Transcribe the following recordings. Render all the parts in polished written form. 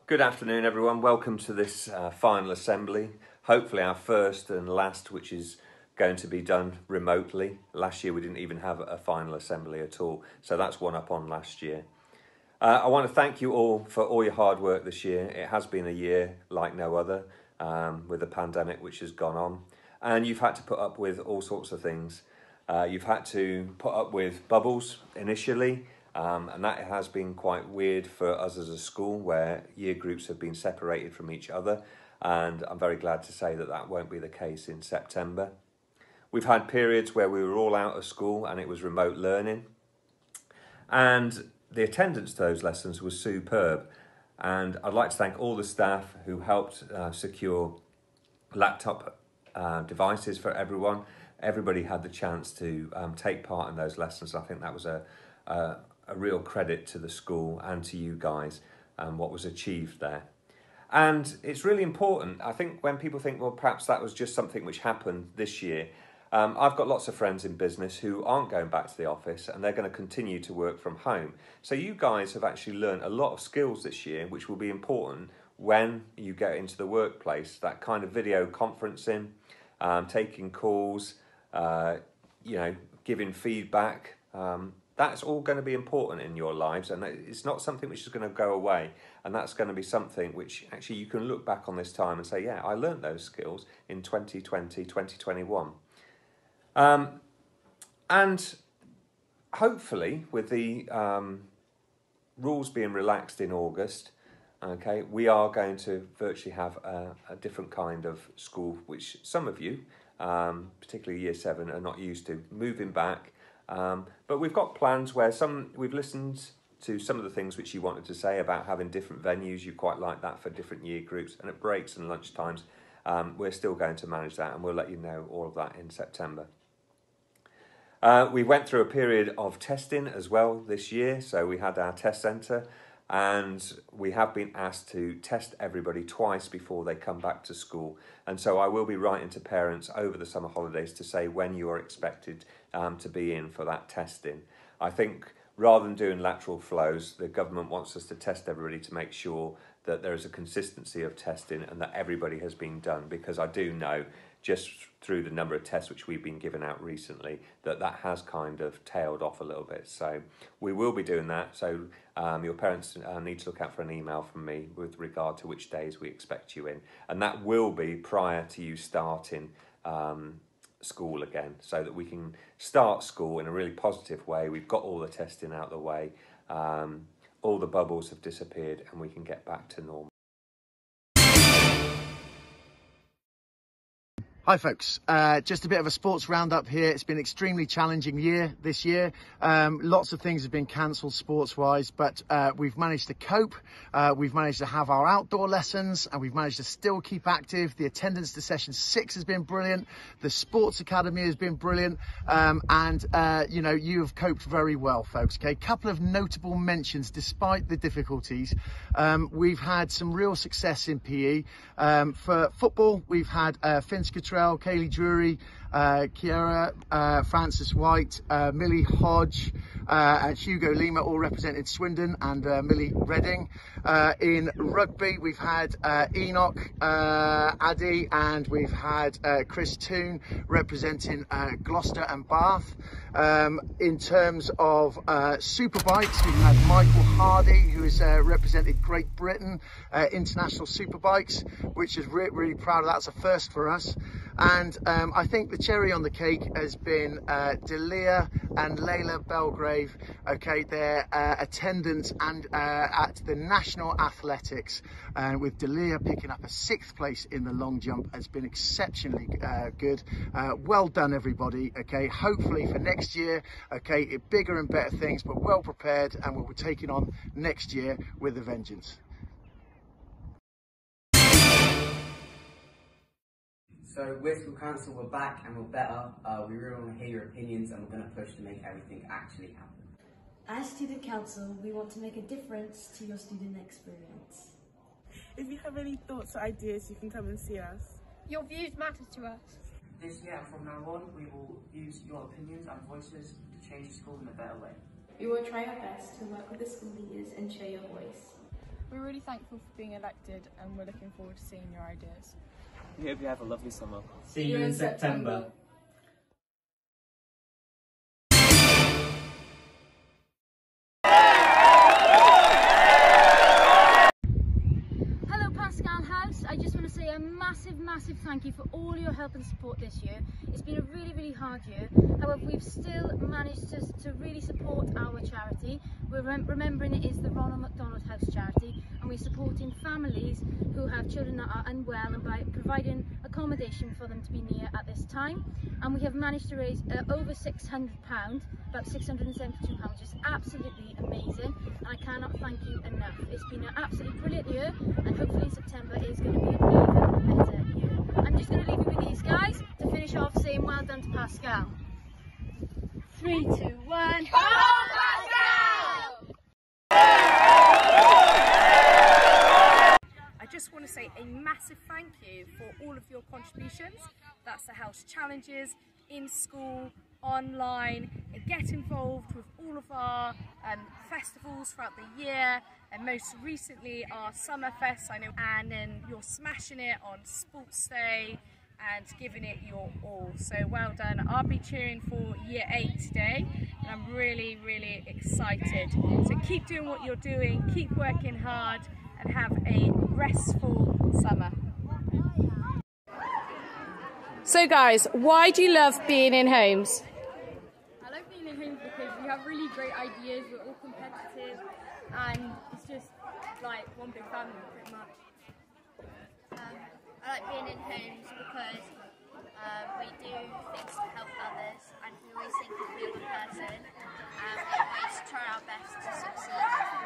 Good afternoon, everyone. Welcome to this final assembly. Hopefully our first and last, which is going to be done remotely. Last year we didn't even have a final assembly at all, so that's one up on last year. I want to thank you all for all your hard work this year. It has been a year like no other, with the pandemic which has gone on, and you've had to put up with all sorts of things. You've had to put up with bubbles initially, and that has been quite weird for us as a school, where year groups have been separated from each other, and I'm very glad to say that that won't be the case in September. We've had periods where we were all out of school and it was remote learning, and the attendance to those lessons was superb. And I'd like to thank all the staff who helped secure laptop devices for everyone. Everybody had the chance to take part in those lessons. I think that was a real credit to the school and to you guys and what was achieved there. And it's really important, I think, when people think, well, perhaps that was just something which happened this year. I've got lots of friends in business who aren't going back to the office, and they're going to continue to work from home. So you guys have actually learned a lot of skills this year, which will be important when you get into the workplace. That kind of video conferencing, taking calls, giving feedback. That's all going to be important in your lives, and it's not something which is going to go away. And that's going to be something which actually you can look back on this time and say, yeah, I learned those skills in 2020, 2021. And hopefully with the rules being relaxed in August, okay, we are going to virtually have a different kind of school, which some of you, particularly Year 7, are not used to, moving back. But we've got plans where we've listened to some of the things which you wanted to say about having different venues. You quite like that for different year groups, and at breaks and lunch times, we're still going to manage that, and we'll let you know all of that in September. We went through a period of testing as well this year, so we had our test centre, and we have been asked to test everybody twice before they come back to school. And so I will be writing to parents over the summer holidays to say when you are expected to be in for that testing. I think rather than doing lateral flows, the government wants us to test everybody to make sure that there is a consistency of testing and that everybody has been done, because I do know, just through the number of tests which we've been giving out recently, that has kind of tailed off a little bit. So we will be doing that. So your parents need to look out for an email from me with regard to which days we expect you in. And that will be prior to you starting school again, so that we can start school in a really positive way. We've got all the testing out of the way. All the bubbles have disappeared and we can get back to normal. Hi folks, just a bit of a sports roundup here. It's been an extremely challenging year this year. Lots of things have been cancelled sports wise, but we've managed to cope. We've managed to have our outdoor lessons, and we've managed to still keep active. The attendance to session 6 has been brilliant. The sports academy has been brilliant. You have coped very well, folks. Okay, couple of notable mentions despite the difficulties. We've had some real success in PE. For football, we've had Finn Cottrell, Kaylee Drury, Kiera, Francis White, Millie Hodge, and Hugo Lima all represented Swindon, and Millie Redding. In rugby, we've had Enoch, Addy, and we've had Chris Toon representing Gloucester and Bath. In terms of Superbikes, we've had Michael Hardy, who has represented Great Britain International Superbikes, which is really proud of that. It's a first for us. And I think the cherry on the cake has been Delia and Layla Belgrave, okay, their attendance and at the National Athletics, with Delia picking up a 6th place in the long jump, has been exceptionally good. Well done, everybody. Okay, hopefully for next year, okay, bigger and better things, but well prepared, and we'll be taking on next year with a vengeance. So we're School Council, we're back and we're better. We really want to hear your opinions, and we're going to push to make everything actually happen. As Student Council, we want to make a difference to your student experience. If you have any thoughts or ideas, you can come and see us. Your views matter to us. This year and from now on, we will use your opinions and voices to change the school in a better way. We will try our best to work with the school leaders and share your voice. We're really thankful for being elected and we're looking forward to seeing your ideas. We hope you have a lovely summer. See you in September. Hello Pascal House, I just want to say a massive thank you for all your help and support this year. It's been a really hard year, however we've still managed to really support our charity. We're remembering it is the Ronald McDonald House charity, and we're supporting families who have children that are unwell and by providing accommodation for them to be near at this time. And we have managed to raise over £600, about £672, which is absolutely amazing, and I cannot thank you enough. It's been an absolutely brilliant year, and hopefully September is going to be an even better year. I'm just going to leave you with these guys to finish off saying well done to Pascal. 3, 2, 1. Go Pascal! I just want to say a massive thank you for all of your contributions. That's the house challenges, in school, online, and get involved with all of our festivals throughout the year, and most recently our Summer Fest, I know, and then you're smashing it on Sports Day and giving it your all. So well done. I'll be cheering for Year 8 today, and I'm really excited. So keep doing what you're doing, keep working hard, and have a restful summer. So guys, why do you love being in Holmes? I like being in Holmes because we have really great ideas, we're all competitive, and it's just like one big family pretty much. I like being in Holmes because we do things to help others, and we always think of the other person, and we always try our best to succeed.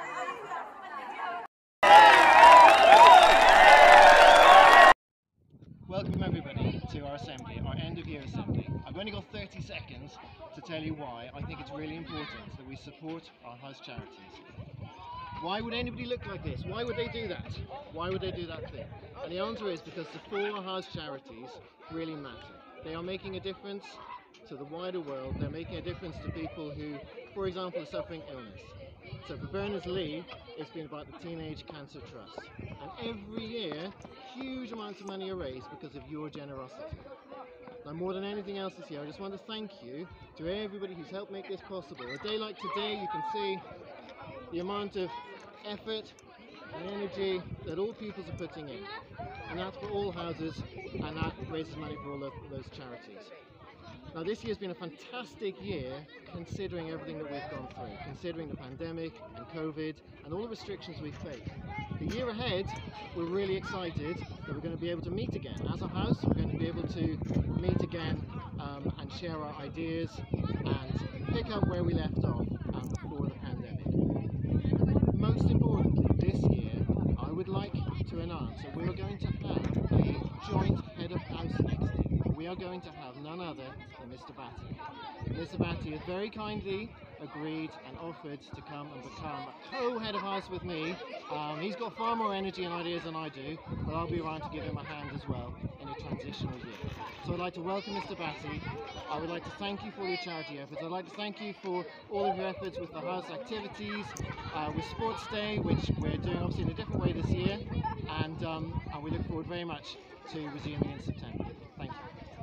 Welcome everybody to our assembly, our end of year assembly. I've only got 30 seconds to tell you why I think it's really important that we support our house charities. Why would anybody look like this? Why would they do that? Why would they do that thing? And the answer is because the 4 house charities really matter. They are making a difference to the wider world. They're making a difference to people who, for example, are suffering illness. So for Berners-Lee, it's been about the Teenage Cancer Trust. And every year, huge amounts of money are raised because of your generosity. Now, more than anything else this year, I just want to thank you to everybody who's helped make this possible. A day like today, you can see the amount of effort and energy that all pupils are putting in. And that's for all houses, and that raises money for all of those charities. Now this year's been a fantastic year considering everything that we've gone through, considering the pandemic and COVID and all the restrictions we've faced. The year ahead, we're really excited that we're going to be able to meet again. As a house, we're going to be able to meet again and share our ideas and pick up where we left off before the pandemic. Most importantly, this year, I would like to announce that we are going to have a joint head of house next year. We are going to have none other than Mr. Batty. Mr. Batty has very kindly agreed and offered to come and become a co-head of house with me. He's got far more energy and ideas than I do, but I'll be around to give him a hand as well in a transitional year. So I'd like to welcome Mr. Batty. I would like to thank you for your charity efforts. I'd like to thank you for all of your efforts with the house activities, with Sports Day, which we're doing obviously in a different way this year, and we look forward very much to resuming in September. Thank you.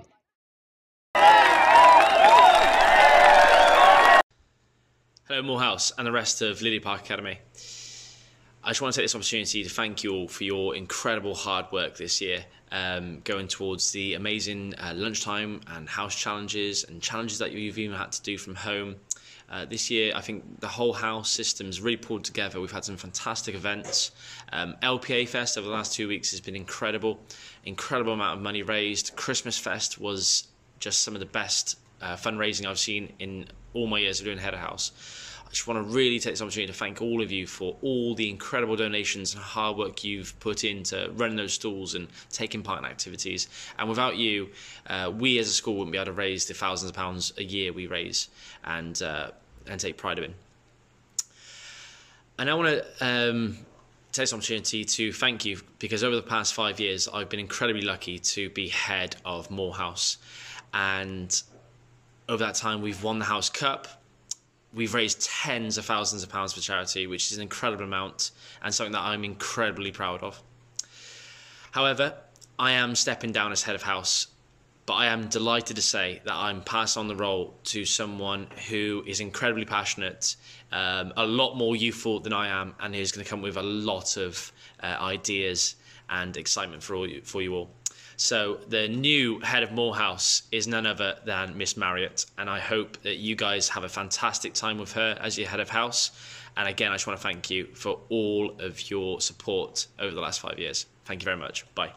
Hello Morehouse and the rest of Lily Park Academy. I just want to take this opportunity to thank you all for your incredible hard work this year, going towards the amazing lunchtime and house challenges and challenges that you've even had to do from home. This year, I think the whole house system's really pulled together. We've had some fantastic events. LPA Fest over the last 2 weeks has been incredible. Incredible amount of money raised. Christmas Fest was just some of the best fundraising I've seen in all my years of doing Head of House. I just want to really take this opportunity to thank all of you for all the incredible donations and hard work you've put into running those stalls and taking part in activities. And without you, we as a school wouldn't be able to raise the thousands of pounds a year we raise and take pride in. And I want to take this opportunity to thank you, because over the past 5 years I've been incredibly lucky to be head of Morehouse, and over that time we've won the House Cup, we've raised tens of thousands of pounds for charity, which is an incredible amount and something that I'm incredibly proud of. However, I am stepping down as head of house, but I am delighted to say that I'm passing on the role to someone who is incredibly passionate, a lot more youthful than I am, and who's going to come with a lot of ideas and excitement for you all. So the new head of Moore House is none other than Miss Marriott, and I hope that you guys have a fantastic time with her as your head of house. And again, I just want to thank you for all of your support over the last 5 years. Thank you very much. Bye.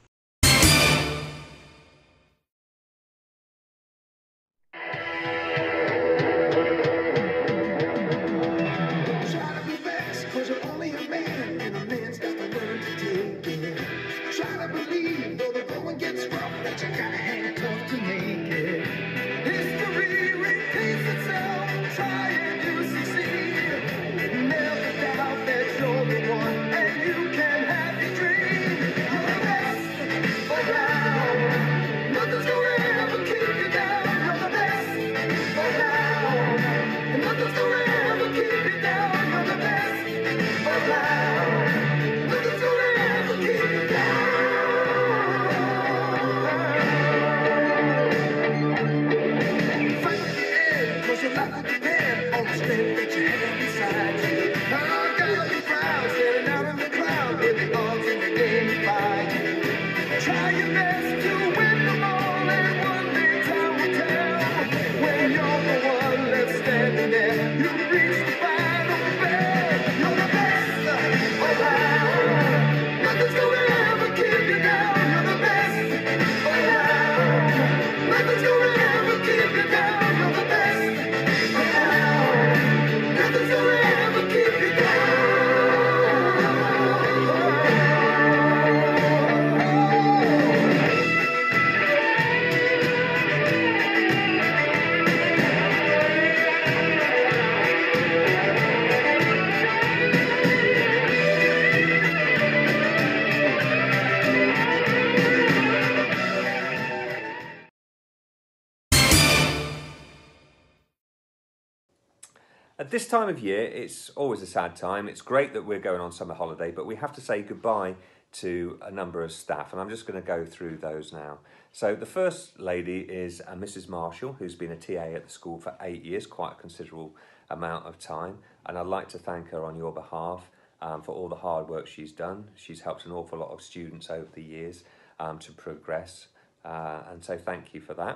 At this time of year, it's always a sad time. It's great that we're going on summer holiday, but we have to say goodbye to a number of staff, and I'm just going to go through those now. So the first lady is Mrs. Marshall, who's been a TA at the school for 8 years, quite a considerable amount of time, and I'd like to thank her on your behalf for all the hard work she's done. She's helped an awful lot of students over the years to progress, and so thank you for that.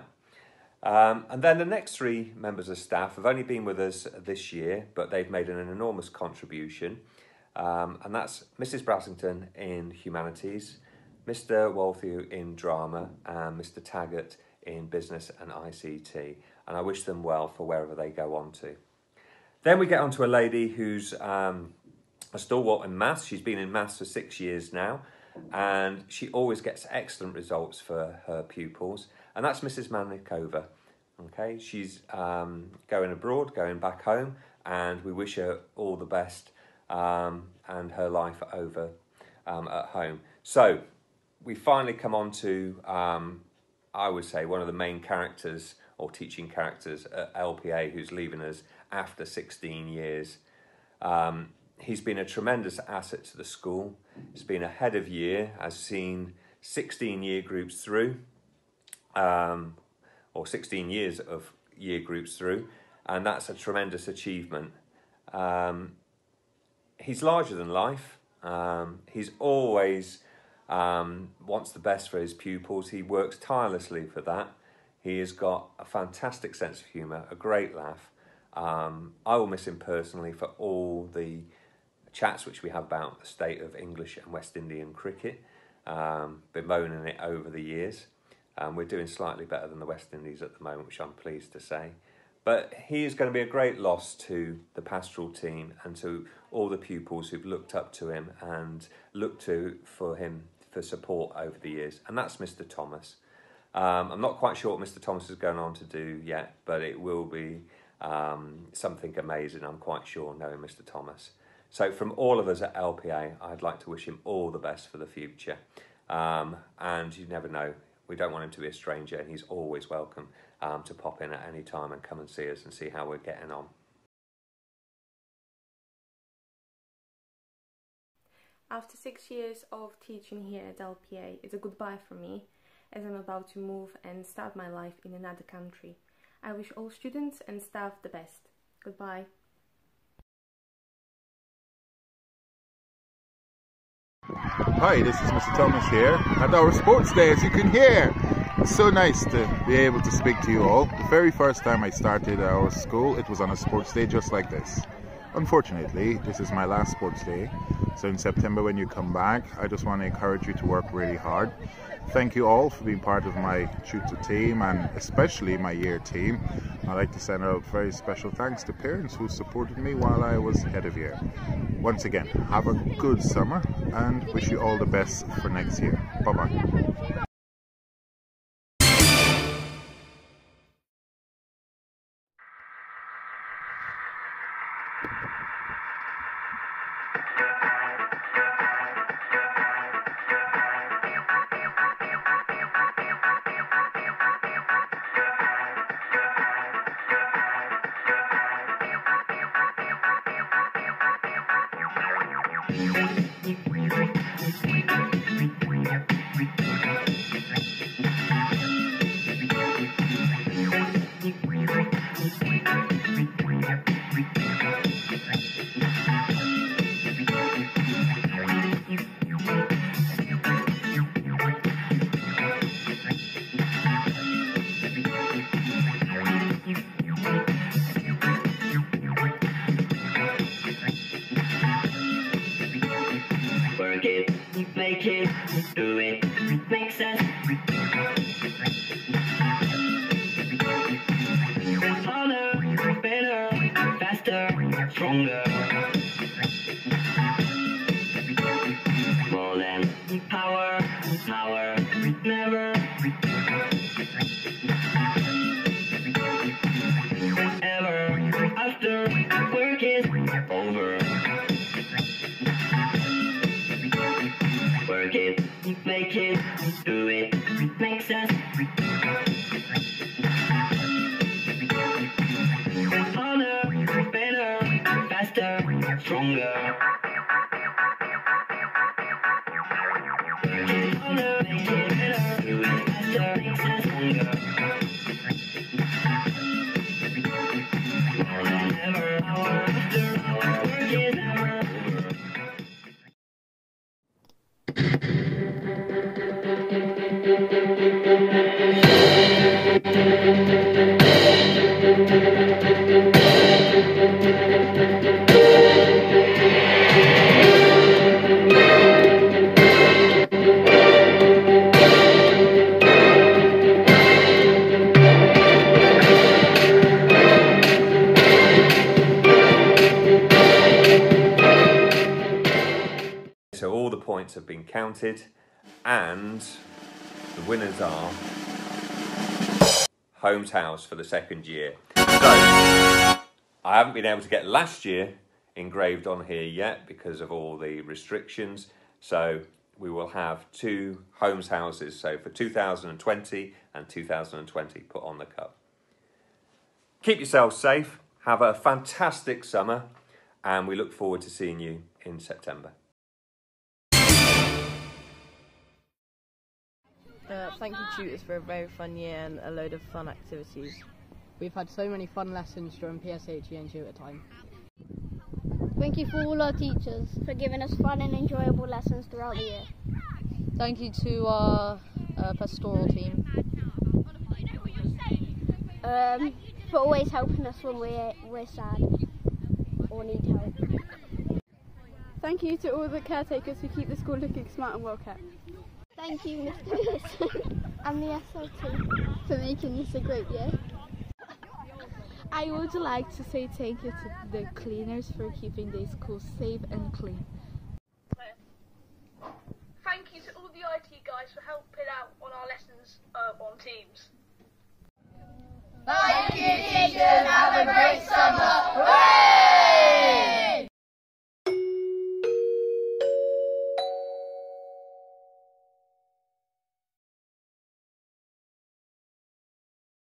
And then the next three members of staff have only been with us this year, but they've made an enormous contribution. And that's Mrs. Brassington in Humanities, Mr. Walthew in Drama, and Mr. Taggart in Business and ICT. And I wish them well for wherever they go on to. Then we get on to a lady who's a stalwart in maths. She's been in maths for 6 years now, and she always gets excellent results for her pupils. And that's Mrs. Manikova. Okay, she's going abroad, going back home, and we wish her all the best and her life over at home. So we finally come on to, I would say, one of the main characters or teaching characters at LPA who's leaving us after 16 years. He's been a tremendous asset to the school. He's been a head of year, has seen 16 year groups through. Or 16 years of year groups through, and that's a tremendous achievement. He's larger than life. He's always wants the best for his pupils. He works tirelessly for that. He has got a fantastic sense of humour, a great laugh. I will miss him personally for all the chats which we have about the state of English and West Indian cricket, bemoaning it over the years. We're doing slightly better than the West Indies at the moment, which I'm pleased to say. But he is going to be a great loss to the pastoral team and to all the pupils who've looked up to him and looked to for him for support over the years. And that's Mr. Thomas. I'm not quite sure what Mr. Thomas is going on to do yet, but it will be something amazing, I'm quite sure, knowing Mr. Thomas. So from all of us at LPA, I'd like to wish him all the best for the future. And you never know. We don't want him to be a stranger, and he's always welcome to pop in at any time and come and see us and see how we're getting on. After 6 years of teaching here at LPA, it's a goodbye for me, as I'm about to move and start my life in another country. I wish all students and staff the best. Goodbye. Hi, this is Mr. Thomas here at our sports day, as you can hear. It's so nice to be able to speak to you all. The very first time I started our school, it was on a sports day just like this. Unfortunately, this is my last sports day, so in September when you come back, I just want to encourage you to work really hard. Thank you all for being part of my tutor team and especially my year team. I'd like to send out very special thanks to parents who supported me while I was head of year. Once again, have a good summer and wish you all the best for next year. Bye-bye. Make it, do it, make sense. Harder, better, faster, stronger. More than power, power, never. Ever, after work is over. Work it, make it, do it, make sense. Harder, better, faster, stronger. Work it harder, make it better, do it faster, make sense, stronger. More than ever, hour after hour, work is never over. So all the points have been counted and the winners are Holmes House for the second year. So I haven't been able to get last year engraved on here yet because of all the restrictions. So we will have two Holmes Houses, so for 2020 and 2020 put on the cup. Keep yourselves safe, have a fantastic summer, and we look forward to seeing you in September. Thank you tutors for a very fun year and a load of fun activities. We've had so many fun lessons during PSHE and tutor time. Thank you for all our teachers for giving us fun and enjoyable lessons throughout the year. Thank you to our pastoral team. For always helping us when we're sad or need help. Thank you to all the caretakers who keep the school looking smart and well kept. Thank you, Mr. Pearson and the SLT for making this a great year. I would like to say thank you to the cleaners for keeping the school safe and clean. Thank you to all the IT guys for helping out on our lessons on Teams. Thank you, teachers. Have a great